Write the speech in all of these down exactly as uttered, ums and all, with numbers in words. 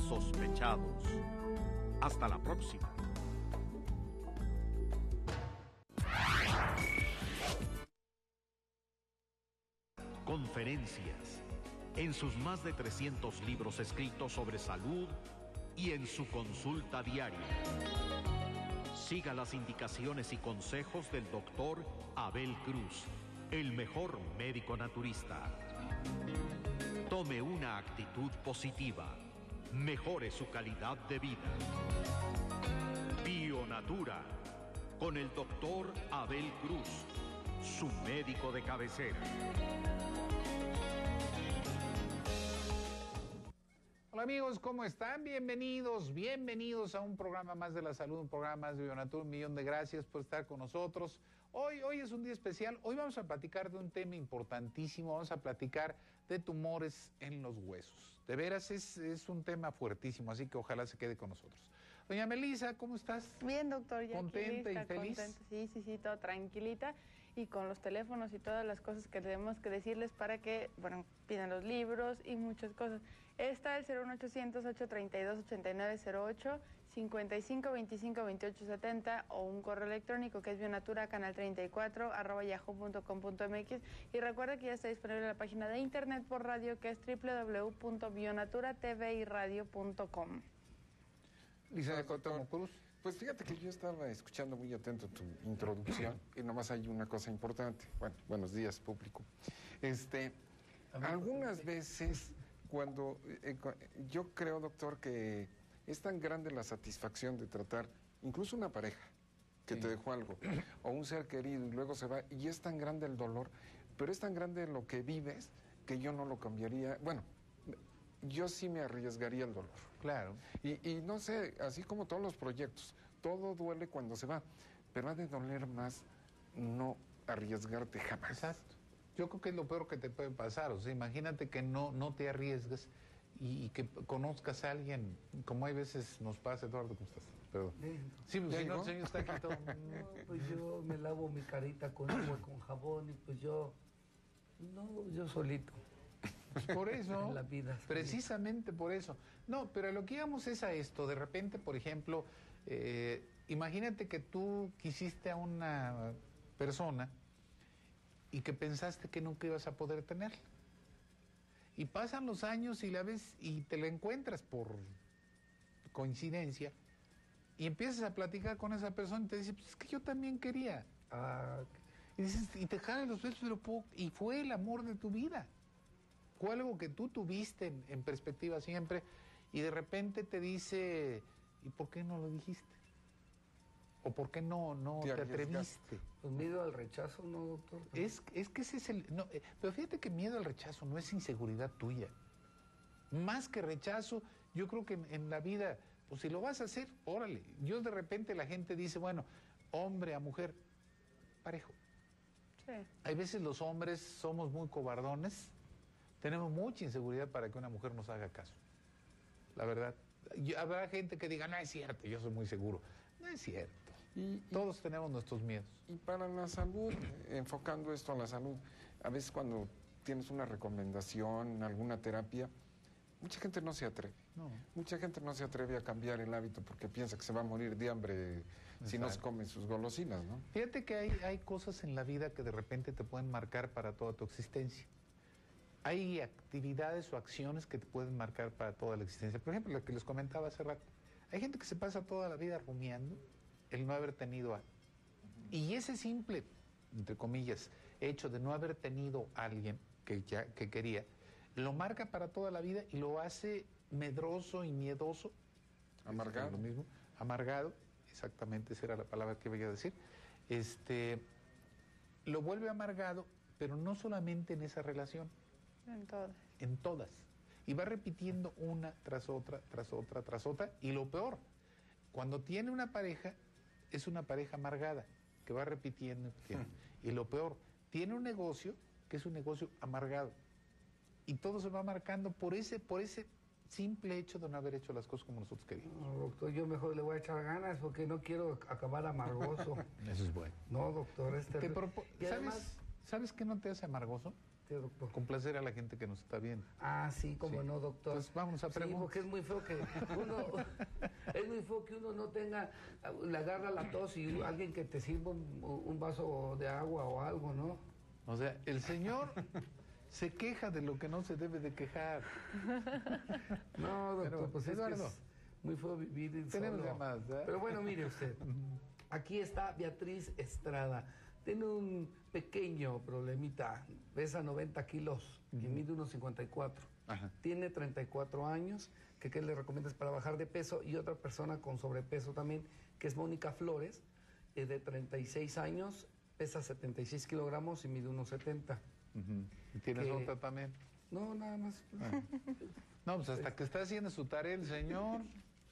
insospechados. Hasta la próxima. Conferencias. En sus más de trescientos libros escritos sobre salud y en su consulta diaria. Siga las indicaciones y consejos del doctor Abel Cruz, el mejor médico naturista. Tome una actitud positiva. Mejore su calidad de vida. Bionatura, con el doctor Abel Cruz, su médico de cabecera. Hola amigos, ¿cómo están? Bienvenidos, bienvenidos a un programa más de la salud, un programa más de Bionatura. Un millón de gracias por estar con nosotros. Hoy, hoy es un día especial. Hoy vamos a platicar de un tema importantísimo. Vamos a platicar de tumores en los huesos. De veras, es, es un tema fuertísimo, así que ojalá se quede con nosotros. Doña Melissa, ¿cómo estás? Bien, doctor. Ya ¿Contenta lista, y feliz? Contenta. Sí, sí, sí, todo tranquilita. Y con los teléfonos y todas las cosas que tenemos que decirles para que, bueno, pidan los libros y muchas cosas. Está el cero uno ochocientos, ochocientos treinta y dos, ochenta y nueve cero ocho, cincuenta y cinco, veinticinco, veintiocho, setenta o un correo electrónico que es bionatura canal treinta y cuatro arroba yahoo punto com punto mx. Y recuerda que ya está disponible en la página de internet por radio que es doble u doble u doble u punto bionatura t v y radio punto com. Lisa de Cotamo Cruz. Pues fíjate que yo estaba escuchando muy atento tu introducción y nomás hay una cosa importante. Bueno, buenos días, público. Este, algunas veces cuando eh, yo creo, doctor, que es tan grande la satisfacción de tratar incluso una pareja que sí. te dejó algo o un ser querido y luego se va y es tan grande el dolor, pero es tan grande lo que vives que yo no lo cambiaría. Bueno, yo sí me arriesgaría el dolor. Claro. Y, y no sé, así como todos los proyectos, todo duele cuando se va, pero ha de doler más no arriesgarte jamás. Exacto. Yo creo que es lo peor que te puede pasar. O sea, imagínate que no, no te arriesgues y, y que conozcas a alguien, como hay veces nos pasa. Eduardo, ¿cómo estás? Perdón. Bien. Sí, pues si no, el señor está aquí todo. No, pues yo me lavo mi carita con agua, con jabón y pues yo, no, yo solito. Pues por eso, en la vida, precisamente por eso. No, pero lo que íbamos es a esto. De repente, por ejemplo, eh, imagínate que tú quisiste a una persona y que pensaste que nunca ibas a poder tenerla. Y pasan los años y la ves y te la encuentras por coincidencia y empiezas a platicar con esa persona y te dice, pues es que yo también quería. Ah, y dices, y te jalan los besos, pero po- y fue el amor de tu vida. Fue algo que tú tuviste en, en perspectiva siempre y de repente te dice, ¿y por qué no lo dijiste? ¿O por qué no, no te, te atreviste? Pues miedo al rechazo, ¿no, doctor? Es, es que ese es el... No, eh, pero fíjate que miedo al rechazo no es inseguridad tuya. Más que rechazo, yo creo que en, en la vida, pues si lo vas a hacer, órale. Yo de repente la gente dice, bueno, hombre a mujer, parejo. Sí. Hay veces los hombres somos muy cobardones, tenemos mucha inseguridad para que una mujer nos haga caso. La verdad. Y habrá gente que diga, no es cierto, yo soy muy seguro. No es cierto. Y, y, Todos tenemos nuestros miedos. Y para la salud, enfocando esto a la salud, a veces cuando tienes una recomendación, alguna terapia, mucha gente no se atreve. No. Mucha gente no se atreve a cambiar el hábito porque piensa que se va a morir de hambre si no se comen sus golosinas, ¿no? Fíjate que hay, hay cosas en la vida que de repente te pueden marcar para toda tu existencia. Hay actividades o acciones que te pueden marcar para toda la existencia. Por ejemplo, lo que les comentaba hace rato. Hay gente que se pasa toda la vida rumiando el no haber tenido a... Y ese simple, entre comillas, hecho de no haber tenido a alguien que, ya, que quería, lo marca para toda la vida y lo hace medroso y miedoso. Amargado. Lo mismo. Amargado, exactamente, esa era la palabra que iba a decir. Este, lo vuelve amargado, pero no solamente en esa relación. En todas. En todas. Y va repitiendo una tras otra, tras otra, tras otra. Y lo peor, cuando tiene una pareja, es una pareja amargada, que va repitiendo. repitiendo. Y lo peor, tiene un negocio, que es un negocio amargado. Y todo se va marcando por ese, por ese simple hecho de no haber hecho las cosas como nosotros queríamos. No, doctor, yo mejor le voy a echar ganas porque no quiero acabar amargoso. Eso es bueno. No, doctor, este... Te propo- y ¿Sabes, además... ¿Sabes qué no te hace amargoso? ¿Qué, doctor? Complacer a la gente que nos está viendo. Ah, sí, como Sí. no, doctor. Pues vamos a Sí, preguntar. porque es muy feo que uno, es muy feo que uno no tenga, le agarra la tos y alguien que te sirva un, un vaso de agua o algo, ¿no? O sea, el señor se queja de lo que no se debe de quejar. No, doctor, Pero, pues es que Eduardo, es muy feo vivir tenemos solo. llamadas, ¿verdad? Pero bueno, mire usted, aquí está Beatriz Estrada. Tiene un pequeño problemita, pesa noventa kilos y mide uno cincuenta y cuatro. Ajá. Tiene treinta y cuatro años, que qué le recomiendas para bajar de peso, y otra persona con sobrepeso también, que es Mónica Flores, eh, de treinta y seis años, pesa setenta y seis kilogramos y mide uno setenta. Ujú. ¿Y tienes Que- otra también? No, nada más. Ah. No, pues hasta que está haciendo su tarea el señor.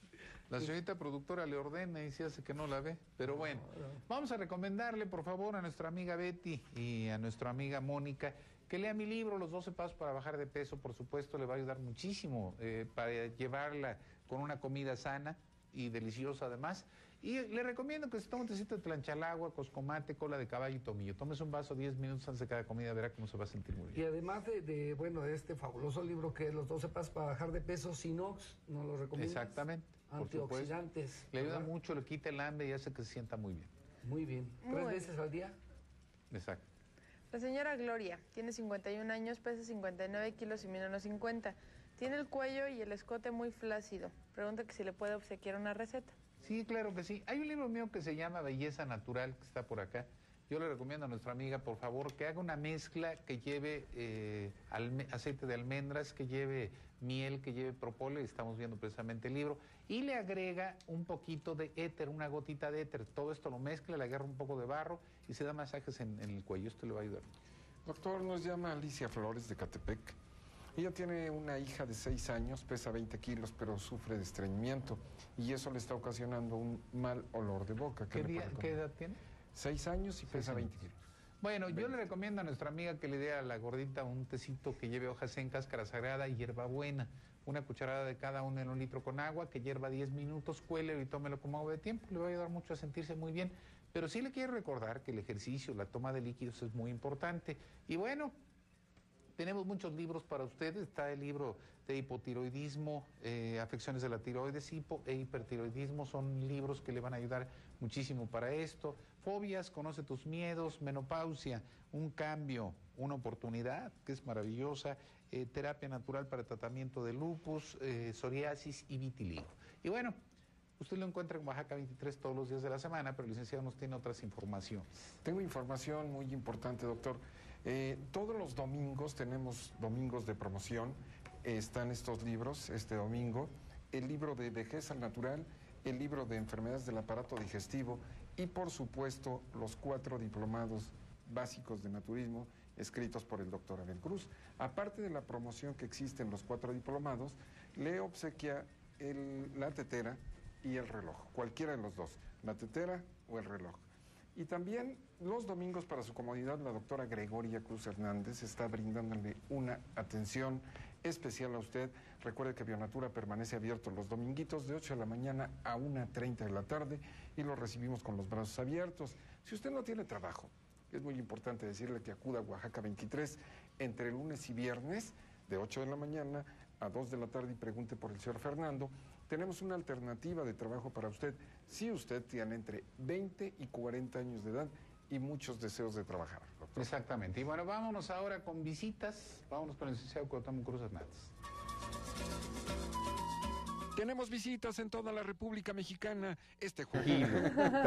La señorita productora le ordena y se hace que no la ve. Pero bueno, vamos a recomendarle, por favor, a nuestra amiga Betty y a nuestra amiga Mónica que lea mi libro, Los doce Pasos para Bajar de Peso. Por supuesto, le va a ayudar muchísimo eh, para llevarla con una comida sana y deliciosa además. Y le recomiendo que se tome un tecito de tlanchalagua, coscomate, cola de caballo y tomillo. Tómese un vaso diez minutos antes de cada comida, verá cómo se va a sentir muy Y bien. además de, de, bueno, de este fabuloso libro que es Los doce Pasos para Bajar de Peso, Sinox, ¿nos lo recomiendas? Exactamente. por Antioxidantes. supuesto. Le ayuda ¿verdad? mucho, le quita el hambre y hace que se sienta muy bien. Muy bien. Muy ¿Tres bien. veces al día? Exacto. La señora Gloria tiene cincuenta y un años, pesa cincuenta y nueve kilos y mide unos cincuenta. Tiene el cuello y el escote muy flácido. Pregunta que si le puede obsequiar una receta. Sí, claro que sí. Hay un libro mío que se llama Belleza Natural, que está por acá. Yo le recomiendo a nuestra amiga, por favor, que haga una mezcla que lleve eh, alme- aceite de almendras, que lleve miel, que lleve propóleo, estamos viendo precisamente el libro, y le agrega un poquito de éter, una gotita de éter. Todo esto lo mezcla, le agarra un poco de barro y se da masajes en, en el cuello. Esto le va a ayudar. Doctor, nos llama Alicia Flores de Catepec. Ella tiene una hija de seis años, pesa veinte kilos, pero sufre de estreñimiento y eso le está ocasionando un mal olor de boca. ¿Qué, le día- puede qué recomendar? edad tiene? Seis años y pesa años. veinte kilos. Bueno, yo le recomiendo a nuestra amiga que le dé a la gordita un tecito que lleve hojas en cáscara sagrada y hierbabuena. Una cucharada de cada uno en un litro con agua, que hierva diez minutos, cuélelo y tómelo como agua de tiempo. Le va a ayudar mucho a sentirse muy bien. Pero sí le quiero recordar que el ejercicio, la toma de líquidos es muy importante. Y bueno, tenemos muchos libros para ustedes. Está el libro de hipotiroidismo, eh, afecciones de la tiroides, hipo e hipertiroidismo. Son libros que le van a ayudar muchísimo para esto. Fobias, conoce tus miedos, menopausia, un cambio, una oportunidad, que es maravillosa, eh, terapia natural para tratamiento de lupus, eh, psoriasis y vitiligo. Y bueno, usted lo encuentra en Oaxaca veintitrés todos los días de la semana, pero el licenciado nos tiene otras informaciones. Tengo información muy importante, doctor. Eh, todos los domingos tenemos domingos de promoción. Eh, están estos libros este domingo. El libro de vejez al natural, el libro de enfermedades del aparato digestivo y, por supuesto, los cuatro diplomados básicos de naturismo escritos por el doctor Abel Cruz. Aparte de la promoción que existe en los cuatro diplomados, le obsequia el- la tetera y el reloj, cualquiera de los dos, la tetera o el reloj. Y también los domingos, para su comodidad, la doctora Gregoria Cruz Hernández está brindándole una atención especial a usted. Recuerde que Bionatura permanece abierto los dominguitos de ocho de la mañana a una treinta de la tarde y lo recibimos con los brazos abiertos. Si usted no tiene trabajo, es muy importante decirle que acuda a Oaxaca veintitrés entre lunes y viernes de ocho de la mañana a dos de la tarde y pregunte por el señor Fernando. Tenemos una alternativa de trabajo para usted si usted tiene entre veinte y cuarenta años de edad y muchos deseos de trabajar, doctor. Exactamente. Y bueno, vámonos ahora con visitas. Vámonos con el licenciado Cuauhtémoc Cruz Hernández. Tenemos visitas en toda la República Mexicana este jueves.